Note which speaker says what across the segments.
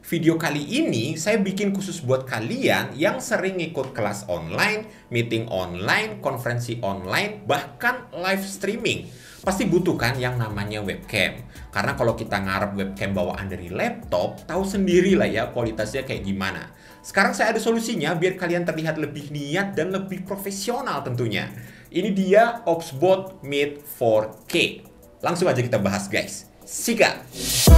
Speaker 1: Video kali ini saya bikin khusus buat kalian yang sering ikut kelas online, meeting online, konferensi online, bahkan live streaming. Pasti butuh kan yang namanya webcam. Karena kalau kita ngarep webcam bawaan dari laptop, tahu sendiri lah ya kualitasnya kayak gimana. Sekarang saya ada solusinya biar kalian terlihat lebih niat dan lebih profesional tentunya. Ini dia OBSBot Meet 4K. Langsung aja kita bahas guys. Sikat!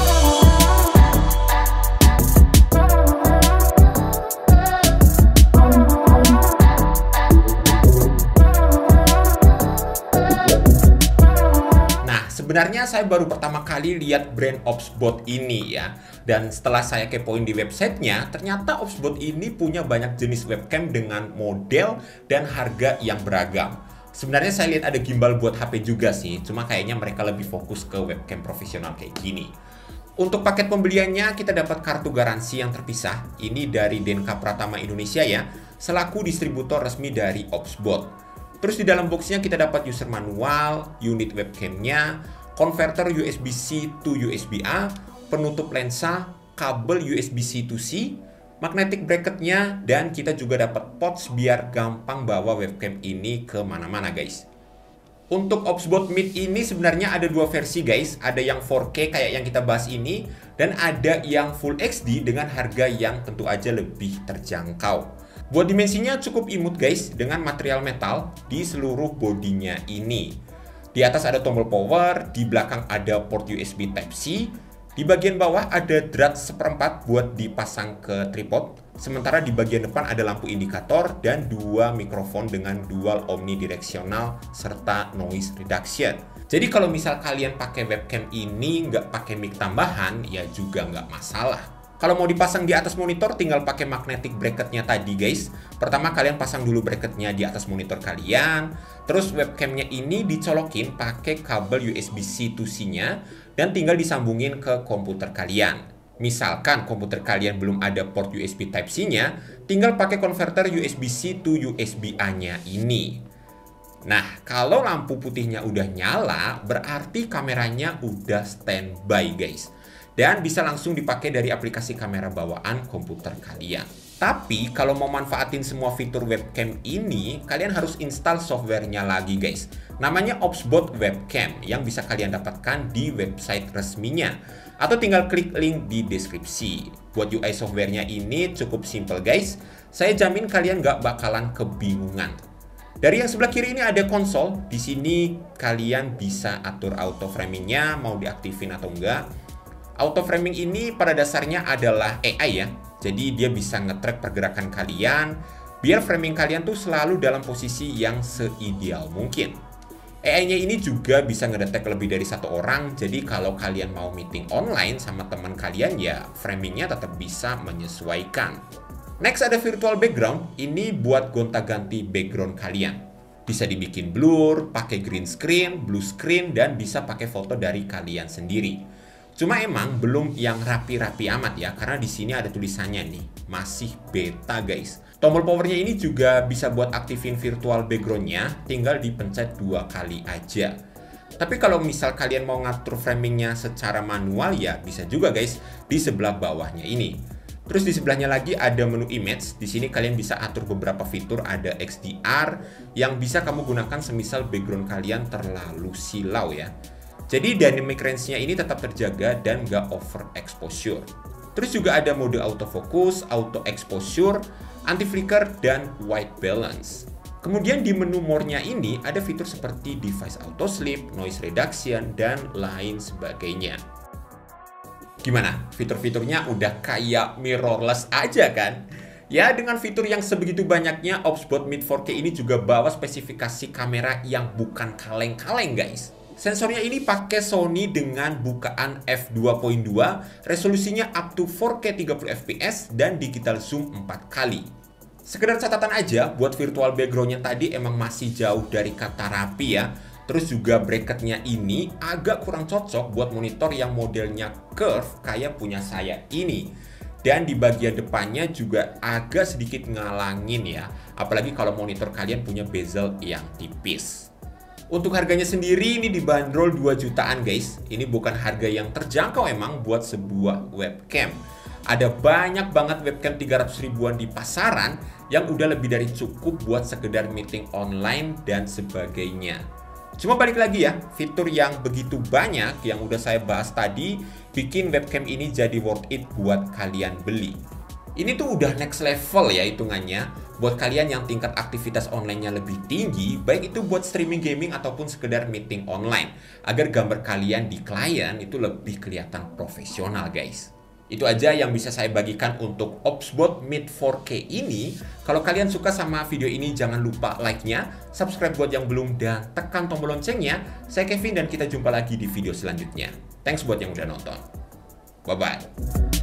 Speaker 1: Sebenarnya saya baru pertama kali lihat brand OBSBot ini ya. Dan setelah saya kepoin di websitenya, ternyata OBSBot ini punya banyak jenis webcam dengan model dan harga yang beragam. Sebenarnya saya lihat ada gimbal buat HP juga sih, cuma kayaknya mereka lebih fokus ke webcam profesional kayak gini. Untuk paket pembeliannya kita dapat kartu garansi yang terpisah. Ini dari Denka Pratama Indonesia ya, selaku distributor resmi dari OBSBot. Terus di dalam boxnya kita dapat user manual, unit webcamnya, konverter USB-C to USB-A, penutup lensa, kabel USB-C to C, magnetic bracketnya, dan kita juga dapat pouch biar gampang bawa webcam ini ke mana-mana guys. Untuk OBSBot Meet ini sebenarnya ada dua versi guys, ada yang 4K kayak yang kita bahas ini, dan ada yang Full HD dengan harga yang tentu aja lebih terjangkau. Buat dimensinya cukup imut guys, dengan material metal di seluruh bodinya ini. Di atas ada tombol power, di belakang ada port USB Type-C, di bagian bawah ada drat seperempat buat dipasang ke tripod, sementara di bagian depan ada lampu indikator dan dua mikrofon dengan dual omnidirectional serta noise reduction. Jadi kalau misal kalian pakai webcam ini nggak pakai mic tambahan, ya juga nggak masalah. Kalau mau dipasang di atas monitor, tinggal pakai magnetic bracketnya tadi guys. Pertama kalian pasang dulu bracketnya di atas monitor kalian. Terus webcamnya ini dicolokin pakai kabel USB-C to C-nya. Dan tinggal disambungin ke komputer kalian. Misalkan komputer kalian belum ada port USB Type-C-nya, tinggal pakai konverter USB-C to USB-A-nya ini. Nah, kalau lampu putihnya udah nyala, berarti kameranya udah standby guys. Dan bisa langsung dipakai dari aplikasi kamera bawaan komputer kalian. Tapi kalau mau manfaatin semua fitur webcam ini, kalian harus install softwarenya lagi guys. Namanya OBSBot Webcam yang bisa kalian dapatkan di website resminya. Atau tinggal klik link di deskripsi. Buat UI softwarenya ini cukup simple guys. Saya jamin kalian nggak bakalan kebingungan. Dari yang sebelah kiri ini ada konsol. Di sini kalian bisa atur auto framingnya, mau diaktifin atau enggak. Auto framing ini pada dasarnya adalah AI ya. Jadi dia bisa nge-track pergerakan kalian biar framing kalian tuh selalu dalam posisi yang seideal mungkin. AI-nya ini juga bisa ngedetek lebih dari satu orang. Jadi kalau kalian mau meeting online sama teman kalian ya framingnya tetap bisa menyesuaikan. Next ada virtual background. Ini buat gonta-ganti background kalian. Bisa dibikin blur, pakai green screen, blue screen, dan bisa pakai foto dari kalian sendiri. Cuma emang belum yang rapi-rapi amat ya, karena di sini ada tulisannya nih, masih beta guys. Tombol powernya ini juga bisa buat aktifin virtual backgroundnya, tinggal dipencet 2 kali aja. Tapi kalau misal kalian mau ngatur framingnya secara manual ya bisa juga guys, di sebelah bawahnya ini. Terus di sebelahnya lagi ada menu image. Di sini kalian bisa atur beberapa fitur, ada XDR yang bisa kamu gunakan semisal background kalian terlalu silau ya. Jadi dynamic range-nya ini tetap terjaga dan nggak over exposure. Terus juga ada mode autofocus, auto exposure, anti flicker, dan white balance. Kemudian di menu more-nya ini ada fitur seperti device auto sleep, noise reduction, dan lain sebagainya. Gimana? Fitur-fiturnya udah kayak mirrorless aja kan? Ya, dengan fitur yang sebegitu banyaknya, OBSBot Meet 4K ini juga bawa spesifikasi kamera yang bukan kaleng-kaleng guys. Sensornya ini pakai Sony dengan bukaan f2.2, resolusinya up to 4K 30 fps dan digital zoom 4 kali. Sekedar catatan aja, buat virtual backgroundnya tadi emang masih jauh dari kata rapi ya. Terus juga bracketnya ini agak kurang cocok buat monitor yang modelnya curve kayak punya saya ini. Dan di bagian depannya juga agak sedikit ngalangin ya, apalagi kalau monitor kalian punya bezel yang tipis. Untuk harganya sendiri ini dibanderol 2 jutaan guys. Ini bukan harga yang terjangkau emang buat sebuah webcam. Ada banyak banget webcam 300 ribuan di pasaran yang udah lebih dari cukup buat sekedar meeting online dan sebagainya. Cuma balik lagi ya, fitur yang begitu banyak yang udah saya bahas tadi bikin webcam ini jadi worth it buat kalian beli. Ini tuh udah next level ya hitungannya buat kalian yang tingkat aktivitas online-nya lebih tinggi, baik itu buat streaming gaming ataupun sekedar meeting online, agar gambar kalian di klien itu lebih kelihatan profesional guys. Itu aja yang bisa saya bagikan untuk OpsBot Meet 4K ini. Kalau kalian suka sama video ini, jangan lupa like-nya, subscribe buat yang belum, dan tekan tombol loncengnya. Saya Kevin dan kita jumpa lagi di video selanjutnya. Thanks buat yang udah nonton. Bye-bye.